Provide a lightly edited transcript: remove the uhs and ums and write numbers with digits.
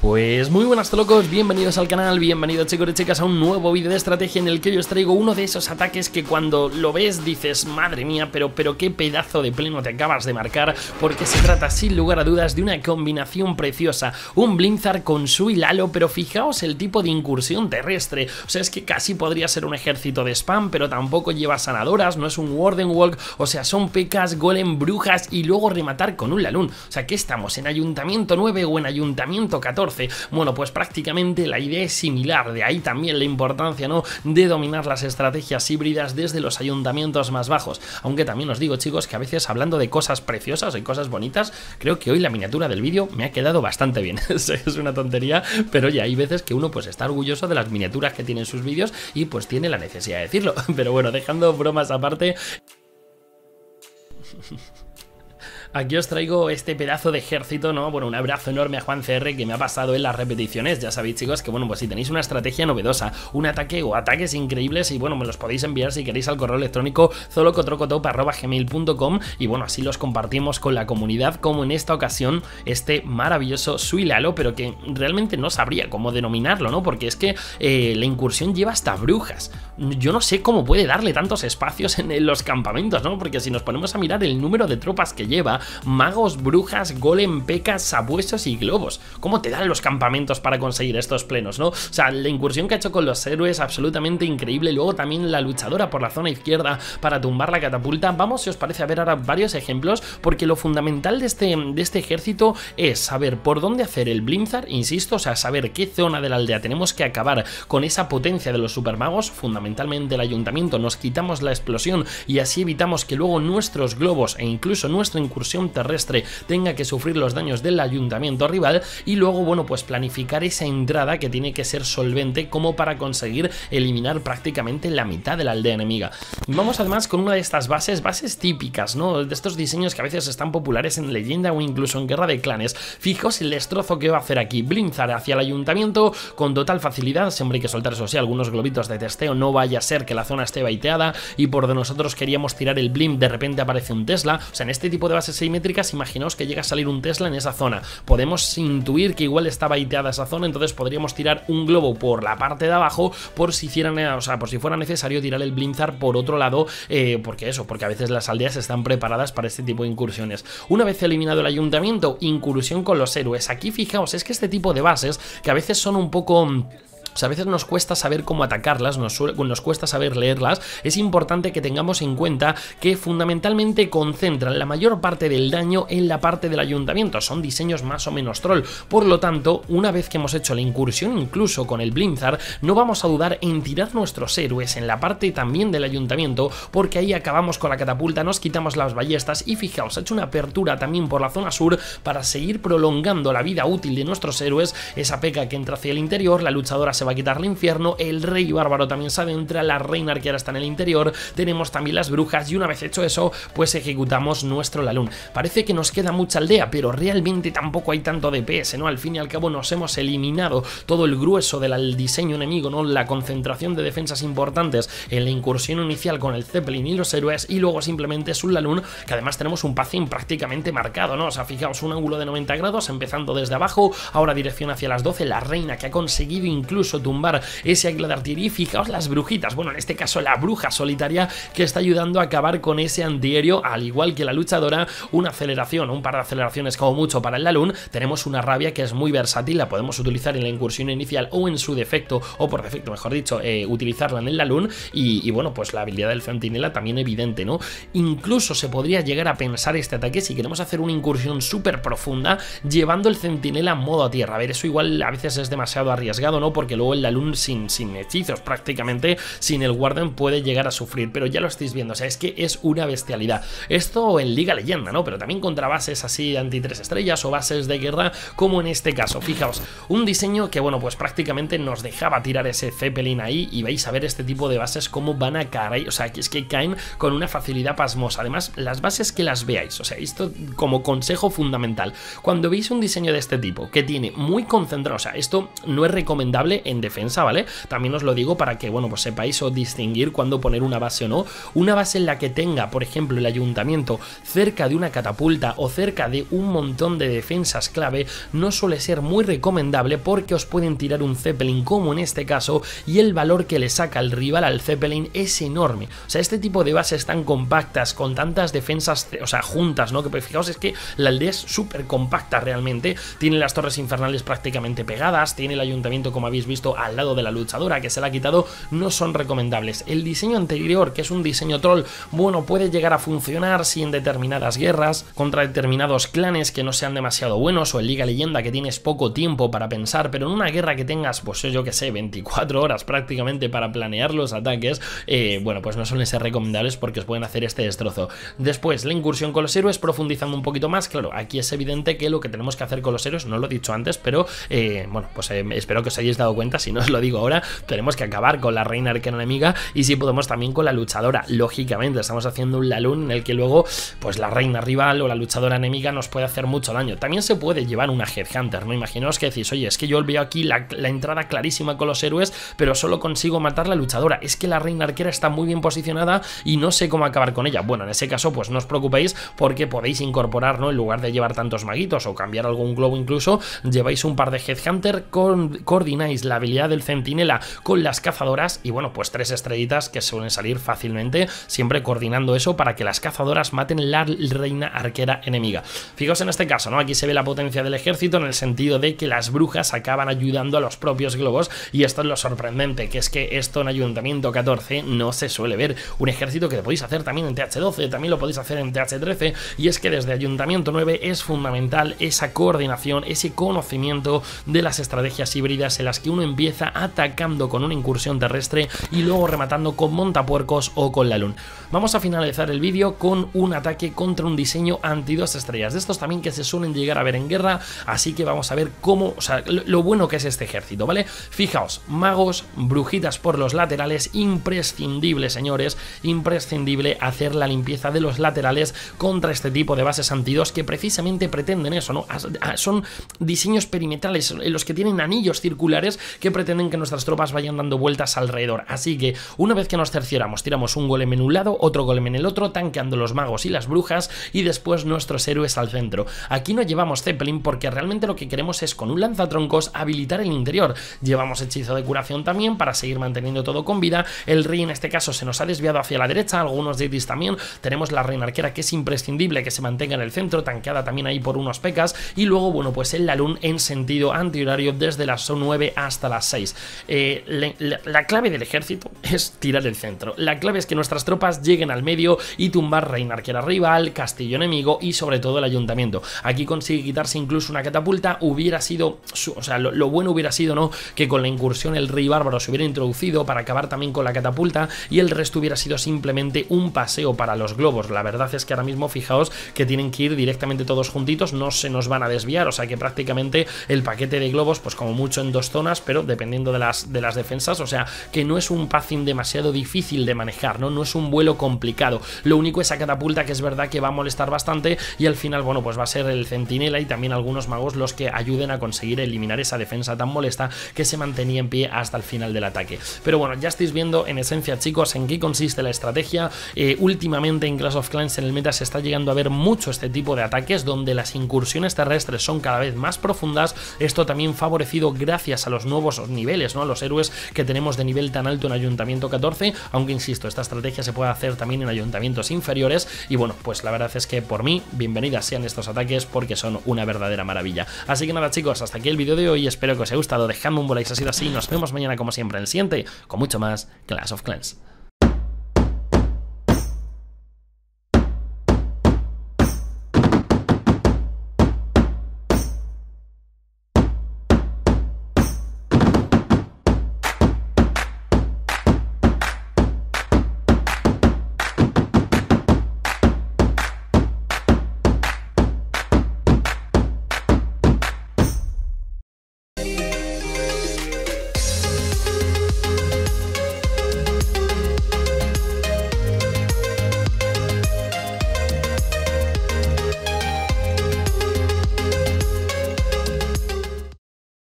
Pues muy buenas locos, bienvenidos al canal, bienvenidos chicos y chicas a un nuevo vídeo de estrategia en el que hoy os traigo uno de esos ataques que cuando lo ves dices, madre mía, pero qué pedazo de pleno te acabas de marcar, porque se trata sin lugar a dudas de una combinación preciosa, un Blinzar con Sui Lalo, pero fijaos el tipo de incursión terrestre, o sea, es que casi podría ser un ejército de spam, pero tampoco lleva sanadoras, no es un Warden Walk, o sea, son pecas, golem, brujas y luego rematar con un Lalun, o sea, ¿qué estamos? ¿En Ayuntamiento 9 o en Ayuntamiento 14? Bueno, pues prácticamente la idea es similar, de ahí también la importancia, ¿no?, de dominar las estrategias híbridas desde los ayuntamientos más bajos, aunque también os digo chicos que a veces hablando de cosas preciosas y cosas bonitas, creo que hoy la miniatura del vídeo me ha quedado bastante bien. Es una tontería, pero ya hay veces que uno pues está orgulloso de las miniaturas que tiene en sus vídeos y pues tiene la necesidad de decirlo, pero bueno, dejando bromas aparte. Aquí os traigo este pedazo de ejército, ¿no? Bueno, un abrazo enorme a Juan CR que me ha pasado en las repeticiones. Ya sabéis chicos que bueno, pues si tenéis una estrategia novedosa, un ataque o ataques increíbles, y bueno, me los podéis enviar si queréis al correo electrónico zolocotrocotop@gmail.com y bueno, así los compartimos con la comunidad, como en esta ocasión este maravilloso Sui Lalo, pero que realmente no sabría cómo denominarlo, ¿no? Porque es que la incursión lleva hasta brujas. Yo no sé cómo puede darle tantos espacios en los campamentos, ¿no? Porque si nos ponemos a mirar el número de tropas que lleva, magos, brujas, golem, pecas, sabuesos y globos. ¿Cómo te dan los campamentos para conseguir estos plenos, no? O sea, la incursión que ha hecho con los héroes absolutamente increíble. Luego también la luchadora por la zona izquierda para tumbar la catapulta. Vamos, si os parece, a ver ahora varios ejemplos, porque lo fundamental de este ejército es saber por dónde hacer el Blinzar, insisto, o sea, saber qué zona de la aldea tenemos que acabar con esa potencia de los supermagos, fundamentalmente el ayuntamiento, nos quitamos la explosión y así evitamos que luego nuestros globos e incluso nuestra incursión terrestre tenga que sufrir los daños del ayuntamiento rival, y luego bueno, pues planificar esa entrada que tiene que ser solvente como para conseguir eliminar prácticamente la mitad de la aldea enemiga. Vamos además con una de estas bases típicas, ¿no?, de estos diseños que a veces están populares en leyenda o incluso en guerra de clanes. Fijaos el destrozo que va a hacer aquí, Blinzar hacia el ayuntamiento con total facilidad, siempre hay que soltar eso sí, algunos globitos de testeo, no vaya a ser que la zona esté baiteada y por donde nosotros queríamos tirar el blimp de repente aparece un Tesla. O sea, en este tipo de bases simétricas, imaginaos que llega a salir un Tesla en esa zona, podemos intuir que igual está baiteada esa zona, entonces podríamos tirar un globo por la parte de abajo por si fuera necesario tirar el Blinzar por otro lado, porque a veces las aldeas están preparadas para este tipo de incursiones. Una vez eliminado el ayuntamiento, incursión con los héroes. Aquí fijaos, es que este tipo de bases que a veces son un poco... O sea, a veces nos cuesta saber cómo atacarlas, nos cuesta saber leerlas. Es importante que tengamos en cuenta que fundamentalmente concentran la mayor parte del daño en la parte del ayuntamiento. Son diseños más o menos troll. Por lo tanto, una vez que hemos hecho la incursión incluso con el Blinzar, no vamos a dudar en tirar nuestros héroes en la parte también del ayuntamiento, porque ahí acabamos con la catapulta, nos quitamos las ballestas y fijaos, ha hecho una apertura también por la zona sur para seguir prolongando la vida útil de nuestros héroes. Esa peca que entra hacia el interior, la luchadora se va a quitar el infierno, el rey bárbaro también se adentra, la reina arquera está en el interior, tenemos también las brujas y una vez hecho eso, pues ejecutamos nuestro Lalun. Parece que nos queda mucha aldea, pero realmente tampoco hay tanto DPS, ¿no? Al fin y al cabo nos hemos eliminado todo el grueso del diseño enemigo, ¿no? La concentración de defensas importantes en la incursión inicial con el Zeppelin y los héroes, y luego simplemente es un Lalun que además tenemos un pacing prácticamente marcado, ¿no? O sea, fijaos, un ángulo de 90 grados empezando desde abajo, ahora dirección hacia las 12, la reina que ha conseguido incluso tumbar ese águila de artillería, y fijaos las brujitas, bueno, en este caso la bruja solitaria que está ayudando a acabar con ese antiaéreo, al igual que la luchadora, una aceleración, un par de aceleraciones como mucho para el Lalun. Tenemos una rabia que es muy versátil, la podemos utilizar en la incursión inicial o en su defecto, o por defecto mejor dicho, utilizarla en el Lalun, y bueno, pues la habilidad del centinela también evidente, ¿no? Incluso se podría llegar a pensar este ataque si queremos hacer una incursión súper profunda llevando el centinela en modo a tierra. A ver, eso igual a veces es demasiado arriesgado, ¿no? Porque luego el Lalun sin hechizos, prácticamente sin el Warden, puede llegar a sufrir, pero ya lo estáis viendo, o sea, es que es una bestialidad. Esto en Liga Leyenda, ¿no? Pero también contra bases así anti 3 estrellas o bases de guerra, como en este caso. Fijaos, un diseño que bueno, pues prácticamente nos dejaba tirar ese Zeppelin ahí, y vais a ver este tipo de bases cómo van a caer, o sea, es que caen con una facilidad pasmosa. Además, las bases que las veáis, o sea, esto como consejo fundamental, cuando veis un diseño de este tipo que tiene muy concentrado, o sea, esto no es recomendable en defensa, ¿vale? También os lo digo para que, bueno, pues sepáis o distinguir cuándo poner una base o no. Una base en la que tenga, por ejemplo, el ayuntamiento cerca de una catapulta o cerca de un montón de defensas clave no suele ser muy recomendable, porque os pueden tirar un Zeppelin como en este caso, y el valor que le saca el rival al Zeppelin es enorme. O sea, este tipo de bases tan compactas, con tantas defensas, o sea, juntas, ¿no? Que fijaos, es que la aldea es súper compacta realmente, tiene las torres infernales prácticamente pegadas, tiene el ayuntamiento, como habéis visto, al lado de la luchadora, que se la ha quitado, no son recomendables. El diseño anterior, que es un diseño troll, bueno, puede llegar a funcionar si en determinadas guerras, contra determinados clanes que no sean demasiado buenos, o en Liga Leyenda que tienes poco tiempo para pensar, pero en una guerra que tengas, pues yo que sé, 24 horas prácticamente para planear los ataques, bueno, pues no suelen ser recomendables porque os pueden hacer este destrozo. Después, la incursión con los héroes, profundizando un poquito más, claro, aquí es evidente que lo que tenemos que hacer con los héroes, no lo he dicho antes, pero bueno, pues espero que os hayáis dado cuenta, si no os lo digo ahora, tenemos que acabar con la reina arquera enemiga, y si podemos también con la luchadora. Lógicamente estamos haciendo un Lalun en el que luego pues la reina rival o la luchadora enemiga nos puede hacer mucho daño. También se puede llevar una Headhunter, ¿no? Imaginaos que decís, oye, es que yo veo aquí la entrada clarísima con los héroes, pero solo consigo matar la luchadora, es que la reina arquera está muy bien posicionada y no sé cómo acabar con ella. Bueno, en ese caso pues no os preocupéis, porque podéis incorporar, ¿no? En lugar de llevar tantos maguitos o cambiar algún globo incluso, lleváis un par de Headhunter, coordináis la habilidad del centinela con las cazadoras y bueno, pues 3 estrellitas que suelen salir fácilmente, siempre coordinando eso para que las cazadoras maten la reina arquera enemiga. Fijaos en este caso, ¿no? Aquí se ve la potencia del ejército en el sentido de que las brujas acaban ayudando a los propios globos, y esto es lo sorprendente, que es que esto en Ayuntamiento 14 no se suele ver. Un ejército que lo podéis hacer también en TH12, también lo podéis hacer en TH13, y es que desde Ayuntamiento 9 es fundamental esa coordinación, ese conocimiento de las estrategias híbridas en las que uno empieza atacando con una incursión terrestre y luego rematando con montapuercos o con Lalun. Vamos a finalizar el vídeo con un ataque contra un diseño anti 2 estrellas, de estos también que se suelen llegar a ver en guerra, así que vamos a ver cómo, o sea, lo bueno que es este ejército, ¿vale? Fijaos, magos, brujitas por los laterales, imprescindible, señores, imprescindible hacer la limpieza de los laterales contra este tipo de bases anti 2 que precisamente pretenden eso, ¿no? Son diseños perimetrales en los que tienen anillos circulares que pretenden que nuestras tropas vayan dando vueltas alrededor, así que una vez que nos cercioramos, tiramos un golem en un lado, otro golem en el otro, tanqueando los magos y las brujas, y después nuestros héroes al centro. Aquí no llevamos Zeppelin porque realmente lo que queremos es con un lanzatroncos habilitar el interior. Llevamos hechizo de curación también para seguir manteniendo todo con vida. El rey en este caso se nos ha desviado hacia la derecha, algunos deities también. Tenemos la reina arquera, que es imprescindible que se mantenga en el centro, tanqueada también ahí por unos pecas, y luego, bueno, pues el Lalun en sentido antihorario desde las 9 hasta las 6. La clave del ejército es tirar el centro. La clave es que nuestras tropas lleguen al medio y tumbar reina arquera rival, castillo enemigo y sobre todo el ayuntamiento. Aquí consigue quitarse incluso una catapulta. Hubiera sido, o sea, lo bueno hubiera sido, ¿no?, que con la incursión el rey bárbaro se hubiera introducido para acabar también con la catapulta, y el resto hubiera sido simplemente un paseo para los globos. La verdad es que ahora mismo fijaos que tienen que ir directamente todos juntitos, no se nos van a desviar, o sea que prácticamente el paquete de globos, pues como mucho en 2 zonas, pero dependiendo de las defensas, o sea que no es un pathing demasiado difícil de manejar, ¿no? No es un vuelo complicado. Lo único, esa catapulta, que es verdad que va a molestar bastante, y al final, bueno, pues va a ser el centinela y también algunos magos los que ayuden a conseguir eliminar esa defensa tan molesta que se mantenía en pie hasta el final del ataque. Pero bueno, ya estáis viendo en esencia, chicos, en qué consiste la estrategia. Últimamente en Clash of Clans en el meta se está llegando a ver mucho este tipo de ataques donde las incursiones terrestres son cada vez más profundas. Esto también favorecido gracias a los nuevos niveles, ¿no?, a los héroes que tenemos de nivel tan alto en Ayuntamiento 14, aunque insisto, esta estrategia se puede hacer también en ayuntamientos inferiores, y bueno, pues la verdad es que por mí, bienvenidas sean estos ataques porque son una verdadera maravilla. Así que nada, chicos, hasta aquí el vídeo de hoy, espero que os haya gustado, dejadme un like si ha sido así, nos vemos mañana como siempre en el siguiente, con mucho más Clash of Clans.